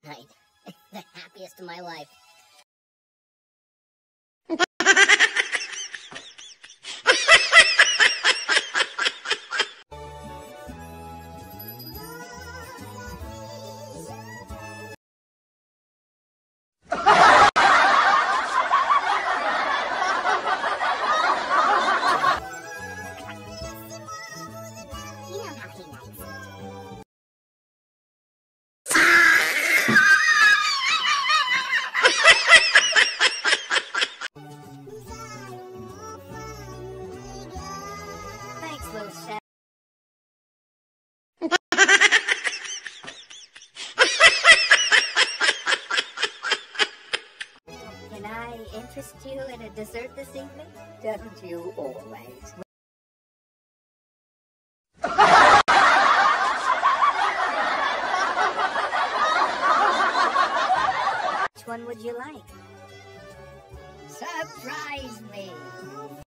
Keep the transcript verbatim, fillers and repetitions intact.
night. The happiest of my life. Thanks, little chef. Can I interest you in a dessert this evening? Don't you always? Which one would you like? Surprise me!